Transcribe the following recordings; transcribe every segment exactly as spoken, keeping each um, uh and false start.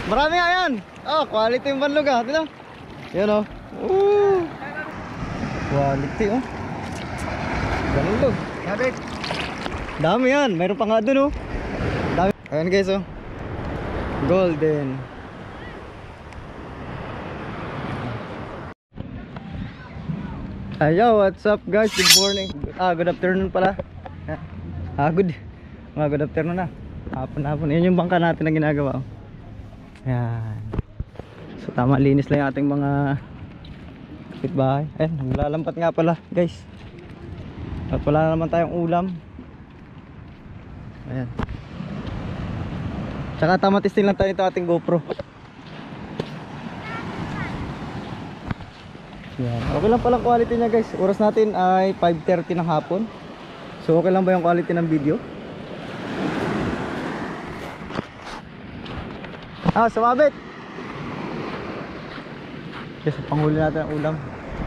Marami nga yan. Oh, quality yung banlog ah. Tignan. Yan oh. Ooh. Quality oh. Banlog. Sabit. Dami yan. Mayroon pa nga dun oh. Dami. Ayan guys oh. Golden. Ayo, what's up guys? Good morning. Ah, good afternoon pala. Ah, good. Mga good afternoon na. Hapon-hapon. Yan yung bangka natin na ginagawa. Yan. So tama, linis lang yung ating mga kapitbahay. Ayan, naglalampat nga pala guys. At wala naman tayong ulam. Ayan. Tsaka tama, testing lang tayo ito ating GoPro. Yan. Okay lang palang quality niya guys. Oras natin ay five thirty ng hapon. So okay lang ba yung quality ng video? Ah, sumabit. Kasi panghuli natin ang ulam.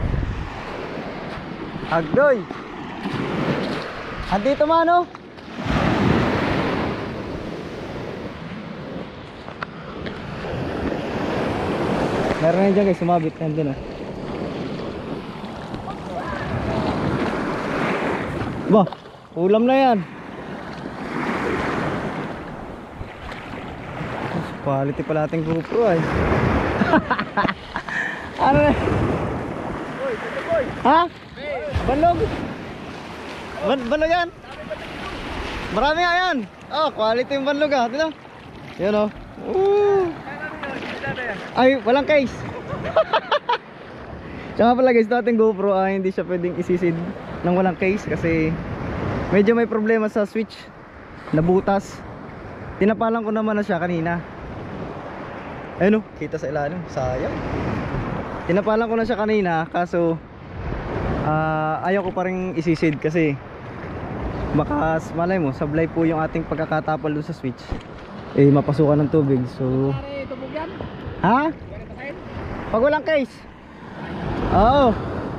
Agdoy. Andito mano. Meron na dyan guys, sumabit. Nandun oh. Ba, ulam na yan. Quality pala ating GoPro ay. Ano na? Boy, dito boy. Ha? Balog. Ban balog yan. Marami nga yan. Oh, quality yung balog ah. Tignan. Yan oh. Ooh. Ay, walang case. Tsaka pala guys, ating GoPro ay hindi siya pwedeng isisid ng walang case kasi medyo may problema sa switch. Nabutas. Tinapalan ko naman na siya kanina. Ayun oh, kita sa ilalim. Sayang. Tinapalan ko na siya kanina kaso uh, ayaw ko pa rin isisid kasi baka malay mo, sablay po yung ating pagkakatapal doon sa switch. Eh, mapasukan ng tubig. So ha? Pag walang case. Oo.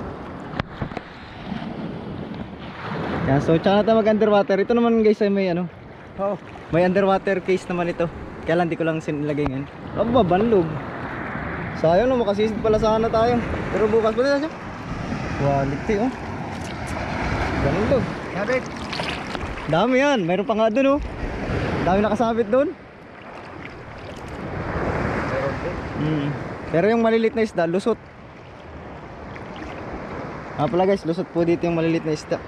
Yan, so tsaka natin mag underwater. Ito naman guys ay may ano. Oh. May underwater case naman ito. Kaya lang di ko lang sinilagay ngayon. Aba, banlog. Sayang no, makasisid pala sana tayo. Pero bukas pa din siya. Quality oh. Banlog. Sabit. Dami yan. Mayroon pa nga dun oh. Dami nakasabit dun. Mm. Pero yung malilit na isda, lusot. Ah pala guys, lusot po dito yung malilit na isda.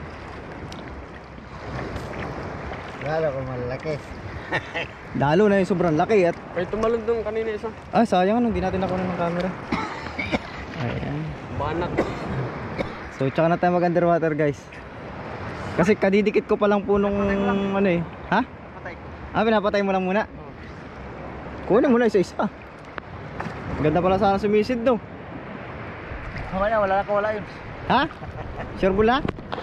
Lalo ko malaki. Dalo na yung sobrang laki at Ay, tumalon doon kanina isa. ah sayang ano, hindi natin nakuha ng camera. Ayan. Banak. So tsaka na tayo mag underwater guys. Kasi kadidikit ko pa lang po nung ano eh. Ha? Patay. Ah, pinapatay mo lang muna. Oh. Kunin mo na isa-isa. Ganda pala sana sumisid no. Mamaya, wala na ko, wala yun. Ha? Sure bula?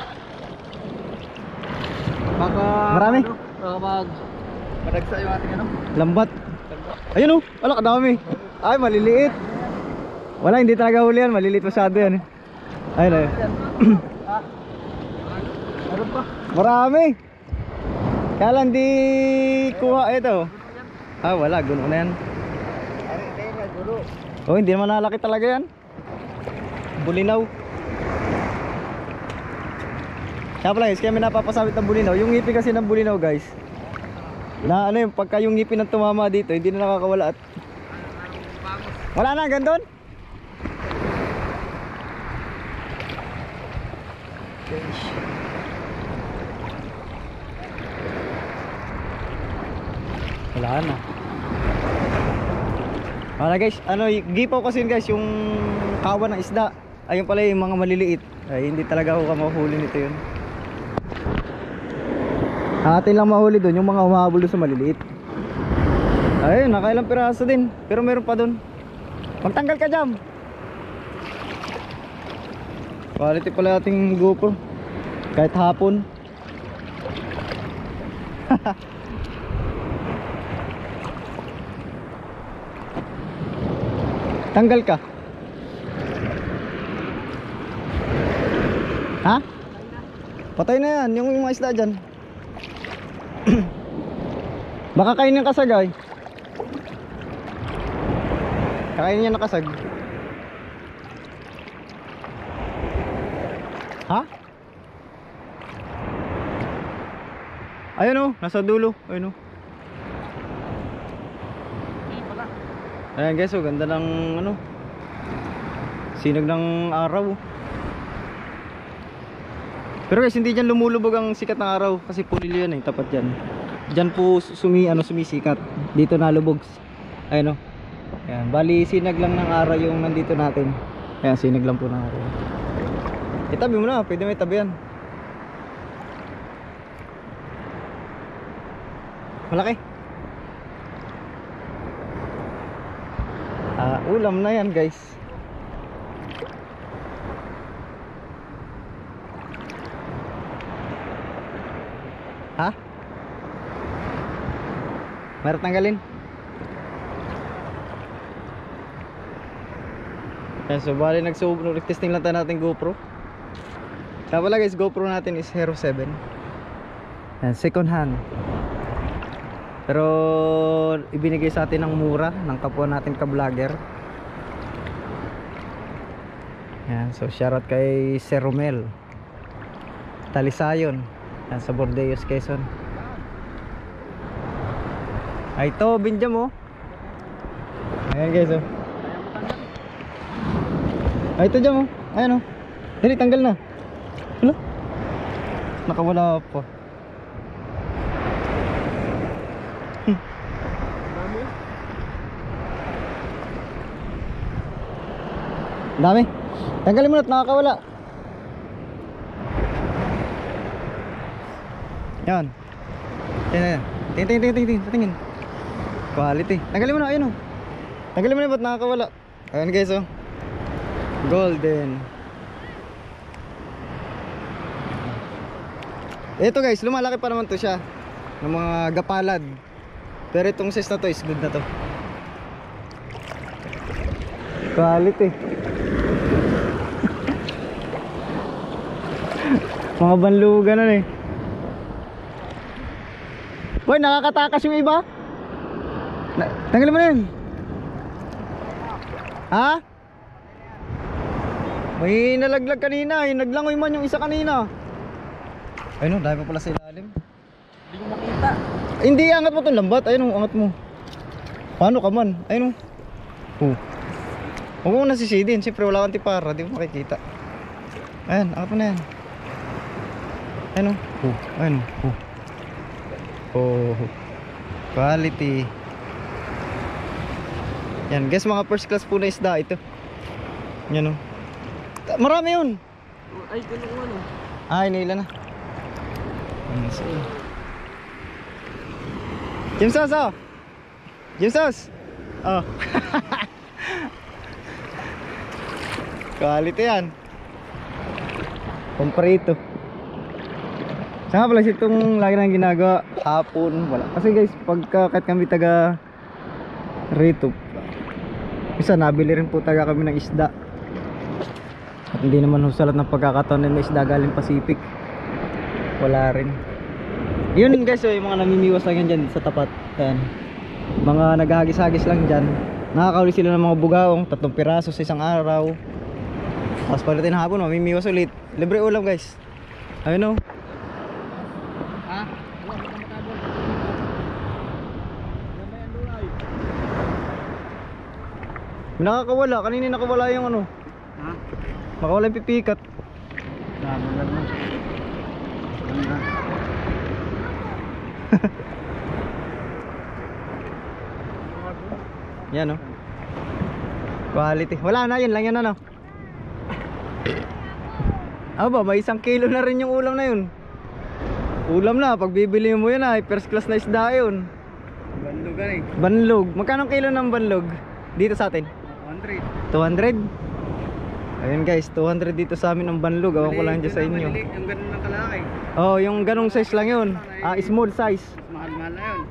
Baka Marami? ano, baka mag madagsa yung ating ano. Lambat. Ayun oh, wala kadami. Ay, maliliit. Wala, hindi talaga huli yan. Maliliit masyado yan. Ayun ayun. Ah. Meron pa. Marami. Kaya lang di kuha ito. Ah, wala. Guno na yan. Ay, ay, ay, guro. Oh, hindi naman nalaki talaga yan. Bulinaw. Kaya pala guys, kaya may napapasabit ng bulinaw. Yung ngipin kasi ng bulinaw guys, na ano yung pagka yung ngipin ng tumama dito, hindi na nakakawala at wala na hanggang doon. Wala na. Wala guys, ano, gipaw kasi yun guys, yung kawan ng isda. Ayun pala yung mga maliliit. Ay, hindi talaga ako kamahuli nito yun. Atin lang mahuli doon yung mga humahabol doon sa maliliit. Ayun, nakailang piraso din. Pero meron pa doon. Magtanggal ka dyan. Quality pala ating GoPro. Kahit hapon. Tanggal ka. Ha? Patay na yan, yung mga isda dyan. Baka kainin ka sagay. Kakainin niya nakasag. Ha? Ayun oh, nasa dulo. Ayun oh. Ayan guys, oh, ganda ng ano, sinag ng araw. Pero guys, hindi dyan lumulubog ang sikat ng araw kasi pulilo yan eh, tapat dyan. Dyan po sumi, ano, sumisikat. Dito nalubog. Ayun oh. Ayan, bali sinag lang ng araw yung nandito natin. Ayan, sinag lang po ng araw. Itabi mo na, pwede may tabi yan. Malaki. Ah, ulam na yan guys. Ha? Meron tanggalin. Yan, so bali nag-testing lang tayo natin GoPro. Kaya pala guys, GoPro natin is Hero seven. Yan, second hand. Pero ibinigay sa atin ng mura ng kapwa natin ka-vlogger. Yan, so shoutout kay Sir Romel Talisayon. Yan, sa Bordeos, Quezon. Ay, ito, binjam oh. Ayan guys oh. Ay, ito jam oh. Ayan oh. Dali, tanggal na. Ano? Nakawala pa. Dami. Tanggalin mo na at nakakawala. Yan. Yan, yan. Tingin, tingin, tingin, tingin, tingin. Quality. Tanggalin mo na, ayun o. Tanggalin mo na ba't nakakawala. Ayan guys oh. Golden. Ito guys, lumalaki pa naman to siya ng mga gapalad. Pero itong size na to is good na to. Quality. Mga banlugan na eh. Boy, nakakatakas yung iba. Na tanggalin mo na yun. Ha? May nalaglag kanina. Yung naglangoy man yung isa kanina. Ayun o, dahil pa pala sa ilalim. Hindi ko makita. Ay, hindi, angat mo itong lambat. Ayun o, angat mo. Paano ka man? Ayun o. Oh. Huwag mo nasisidin. Siyempre wala kang tipara. Di mo makikita. Ayan, angat mo na yan. Ayun o. Oh. Ayun o. Oh. Oh. Quality. Yan guys, mga first class po na isda ito. Yan o. Marami yun. Ay, ganun ano. Ay, nila na. Jim Sos oh. Jim Sos oh. Quality yan. Comprito. Saan nga pala itong lagi nang ginagawa hapon wala. Kasi guys, pagka kahit kami taga rito, isa nabili rin po taga kami ng isda. At hindi naman husalat ng pagkakataon na may isda galing Pacific. Wala rin. Yun guys, so, yung mga namimiwas lang yan dyan sa tapat. Ayan. Mga naghagis-hagis lang dyan. Nakakahuli sila ng mga bugaong, tatlong piraso sa isang araw. Tapos pagdating hapon, mamimiwas ulit. Libre ulam guys. Ayun o. Ha? Wala, wala matabol. Ganda yan dulay. Nakakawala, kanina nakawala yung ano. Ha? Nakawala yung pipikat. Dami lang mo. Ganda. Yan o. Quality. Wala na, yun lang yan ano. Aba, may isang kilo na rin yung ulam na yun. Ulam na, pag bibili mo yun ay first class na isda yun. Banlugan eh. Banlog. Magkano kilo ng banlog dito sa atin? one hundred. two hundred. Ayun guys, two hundred dito sa amin ang banlog. Awan ko lang dyan sa inyo. Malilik, yung ganun ng kalaki. Oh, yung ganong size lang yun. Ah, small size. Mas mahal-mahal na yun.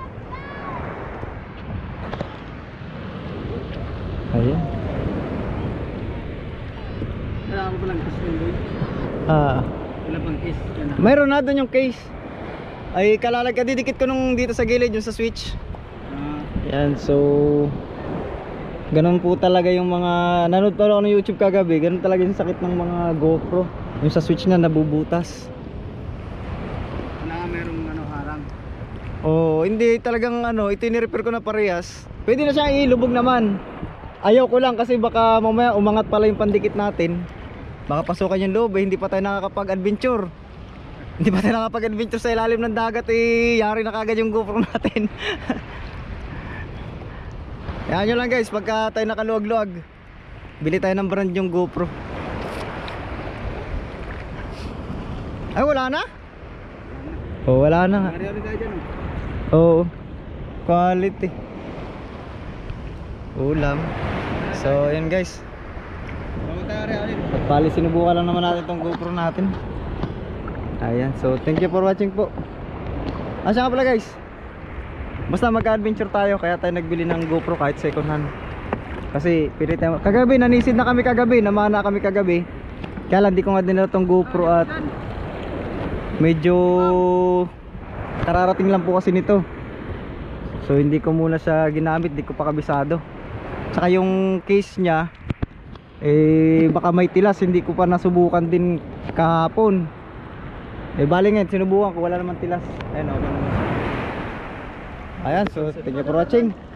Ayun. Kailangan ko palang kiss yun, boy. Ah, Wala pang kiss. Yan na. mayroon na doon yung case. Ay, kalalag ka, didikit ko nung dito sa gilid, yung sa switch. Ah, Yan, so Ganun po talaga yung mga nanood pa ako ng YouTube kagabi. Ganun talaga yung sakit ng mga GoPro. Yung sa switch na nabubutas. Na merong ano harang. Oh, hindi talagang ano, ito ni-repair ko na parehas. Pwede na siyang ilubog naman. Ayaw ko lang kasi baka mamaya umangat pala yung pandikit natin. Baka pasukan yung loob eh, hindi pa tayo nakakapag-adventure. Hindi pa tayo nakakapag-adventure sa ilalim ng dagat eh, yari na kagad yung GoPro natin. Yan nyo lang guys, pagka tayo nakaluwag-luwag, bili tayo ng brand yung GoPro. Ay wala na? Oh wala na nga. Mariari tayo dyan oh. Oo, quality. Ulam. So yun guys, Bago tayo Ariari. at pali sinubukan lang naman natin tong GoPro natin. Ayan, so thank you for watching po. Asya nga pala guys, basta mag-adventure tayo, kaya tayo nagbili ng GoPro kahit second hand. Kasi pilit tayo, kagabi nanisid na kami kagabi, namana kami kagabi. Kaya lang di ko nga dinala tong GoPro at medyo kararating lang po kasi nito. So hindi ko muna siya ginamit, di ko pa kabisado. Tsaka yung case nya eh baka may tilas, hindi ko pa nasubukan din kahapon. Eh bali ngayon sinubukan ko, wala naman tilas. Ayan, okay naman siya. Ayan, so thank you for watching.